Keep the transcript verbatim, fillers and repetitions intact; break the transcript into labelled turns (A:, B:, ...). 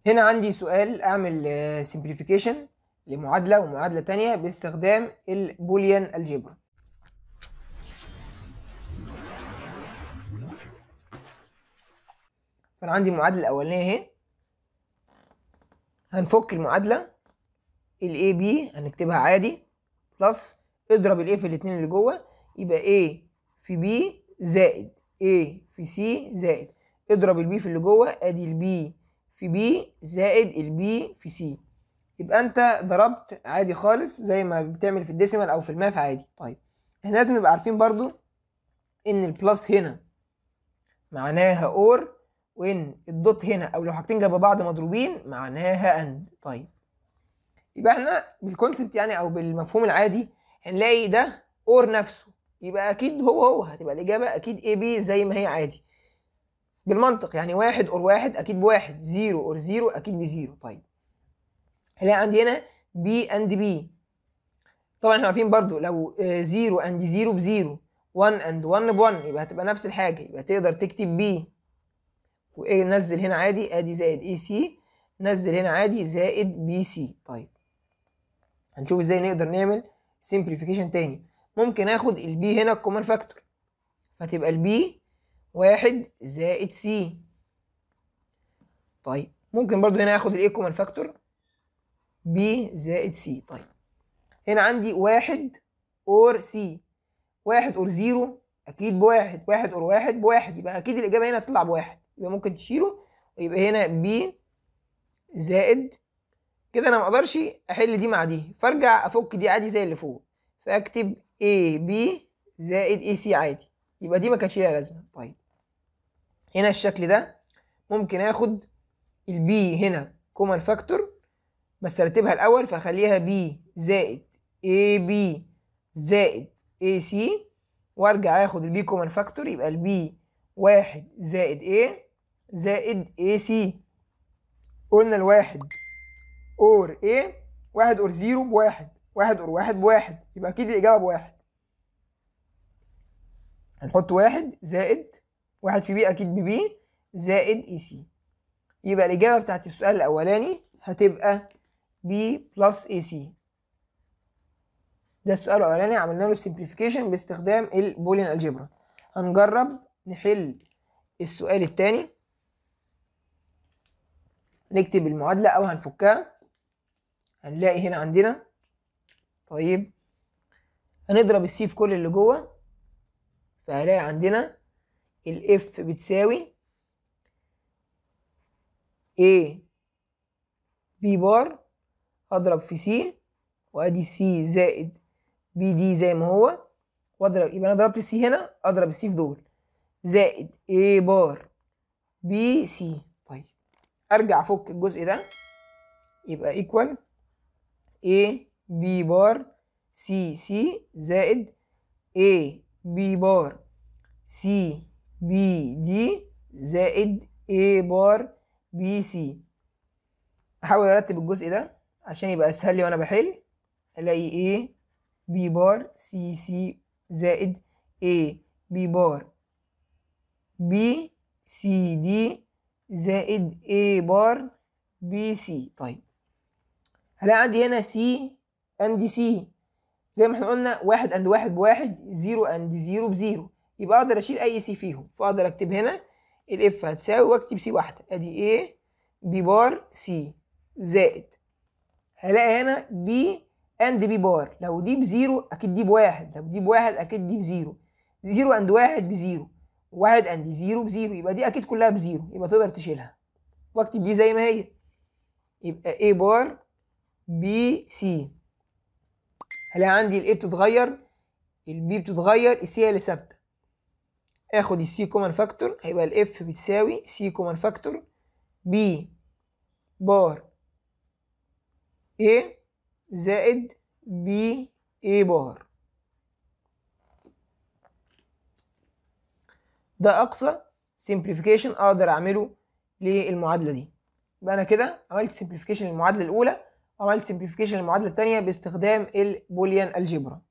A: هنا عندي سؤال اعمل سمبليفيكيشن لمعادلة ومعادلة تانية باستخدام البوليان الجبر. فانا عندي المعادلة الاولانية اهي، هنفك المعادلة ال A B هنكتبها عادي بلس اضرب ال A في الاتنين اللي جوه يبقى A في B زائد A في C زائد اضرب ال B في اللي جوه ادي ال B في B زائد ال B في C. يبقى انت ضربت عادي خالص زي ما بتعمل في الديسيمال او في الماث عادي. طيب احنا لازم نبقى عارفين برضو ان البلس هنا معناها اور، وان الدوت هنا او لو حاجتين جنب بعض مضروبين معناها اند. طيب يبقى احنا بالكونسبت يعني او بالمفهوم العادي هنلاقي ده اور نفسه، يبقى اكيد هو هو هتبقى الاجابه اكيد اي بي زي ما هي عادي بالمنطق، يعني واحد اور واحد اكيد بواحد، زيرو اور زيرو اكيد بزيرو. طيب هلاقي عندي هنا بي اند بي، طبعا احنا عارفين برضو لو زيرو اند زيرو بزيرو، واحد اند واحد بواحد يبقى هتبقى نفس الحاجه، يبقى تقدر تكتب بي ونزل هنا عادي ادي زائد اي سي، نزل هنا عادي زائد بي سي. طيب هنشوف ازاي نقدر نعمل سمبليفيكيشن تاني. ممكن اخد البي هنا كومن فاكتور فتبقى البي واحد زائد سي. طيب ممكن برضو هنا اخد الاي كومن فاكتور بي زائد سي. طيب هنا عندي واحد اور سي، واحد اور زيرو اكيد بواحد، واحد اور واحد بواحد، يبقى اكيد الاجابه هنا هتطلع بواحد، يبقى ممكن تشيله ويبقى هنا بي زائد كده. انا ما اقدرش احل دي مع دي فارجع افك دي عادي زي اللي فوق، فاكتب اي بي زائد اي سي عادي، يبقى دي ما كانش ليها لازمه. طيب هنا الشكل ده ممكن اخد البي هنا كومن فاكتور بس ارتبها الاول فاخليها بي زائد اي بي زائد اي سي، وارجع اخد البي كومن فاكتور يبقى البي واحد زائد اي زائد اي سي. قلنا الواحد اور ايه، واحد اور زيرو بواحد، واحد اور واحد بواحد، يبقى اكيد الاجابه بواحد. هنحط واحد زائد واحد في بي اكيد ببي زائد اي سي، يبقى الاجابه بتاعت السؤال الاولاني هتبقى بي بلس اي سي. ده السؤال الاولاني عملنا له سمبليفيكيشن باستخدام البوليان الجبرا. هنجرب نحل السؤال الثاني، نكتب المعادله او هنفكها. هنلاقي هنا عندنا طيب هنضرب السي في كل اللي جوه، فهلاقي عندنا الاف بتساوي A B بار، هضرب في سي وادي سي زائد بي دي زي ما هو، واضرب يبقى انا ضربت السي هنا اضرب السي في دول زائد A بار بي سي. طيب ارجع افك الجزء ده يبقى ايكوال A B بار سي سي زائد A B بار سي بي دي زائد A بار بي سي. احاول ارتب الجزء ده عشان يبقى اسهل لي وانا بحل. الاقي A B بار سي سي زائد A B بار بي سي دي زائد A بار بي سي. طيب هلاقي عندي هنا سي اند سي زي ما احنا قلنا، واحد اند واحد بواحد، زيرو اند زيرو بزيرو، يبقى اقدر اشيل اي سي فيهم، فاقدر اكتب هنا الاف هتساوي واكتب سي واحده ادي A بي بار سي زائد هلاقي هنا بي اند بي بار، لو دي بزيرو اكيد دي بواحد، لو دي بواحد اكيد دي بزيرو، زيرو اند واحد بزيرو، واحد اند زيرو بزيرو، يبقى دي اكيد كلها بزيرو، يبقى تقدر تشيلها واكتب دي زي ما هي، يبقى A بار بي سي. هلاقي عندي الاي بتتغير، البي بتتغير، السي هي اللي ثابته. اخد السي كومن فاكتور هيبقى الاف بتساوي سي كومن فاكتور بي بار A زائد بي A بار. ده اقصى سمبليفيكيشن اقدر اعمله للمعادله دي. يبقى انا كده عملت سمبليفيكيشن للمعادله الاولى وعملت سمبليفيكيشن للمعادله الثانيه باستخدام البوليان الجبرا.